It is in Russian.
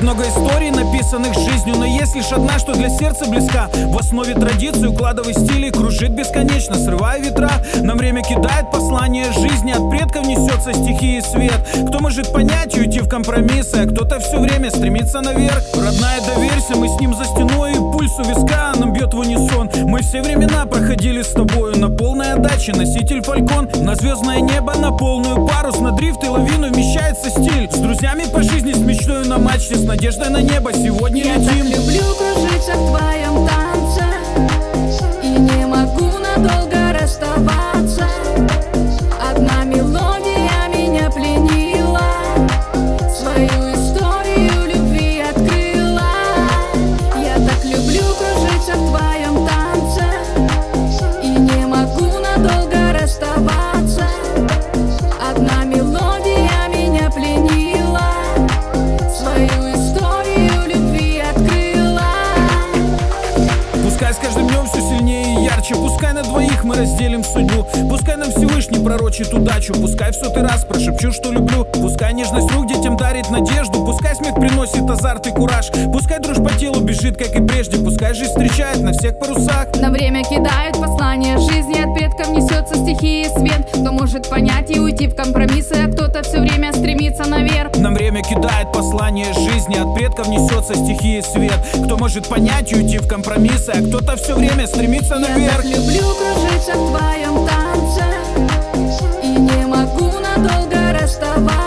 много историй, написанных жизнью, но есть лишь одна, что для сердца близка. В основе традиции укладывай стили, кружит бесконечно, срывая ветра. Нам время кидает послание жизни, от предков несется стихии свет. Кто может понять и уйти в компромиссы, а кто-то все время стремится наверх. Родная, доверься, мы с ним за стеной, и пульс у виска нам бьет в унисон. Мы все времена проходили с тобою на полной отдаче, носитель фалькон. На звездное небо, на полную парус, на дрифт и лавину вмещается стиль. С друзьями по жизни, с мечтой на мачте, с надеждой на небо сегодня я летим. Я так люблю кружиться в твоем танце, и не могу надолго расставаться. Одна мелодия меня пленила, свою историю любви открыла. Я так люблю кружиться в твоем танце, и не могу надолго расставаться. Одна мелодия меня пленила, свою историю любви открыла. Пускай с каждым днем все сильнее и ярче, пускай на двоих мы разделим судьбу, пускай нам Всевышний пророчит удачу, пускай в сотый раз прошепчу, что люблю, пускай нежность рук детям дарит надежду, пускай смех приносит азарт и кураж, пускай дрожь по телу бежит, как и прежде, пускай жизнь встречает на всех парусах. На время кидают послание жизни, от предков несется стихии свет. Кто может понять и уйти в компромиссы, а кто-то все время стремится наверх. Нам время кидает послание жизни, от предков несется стихии свет. Кто может понять и уйти в компромиссы, а кто-то все время стремится наверх. Я так люблю кружиться в твоем танце, и не могу надолго расставаться.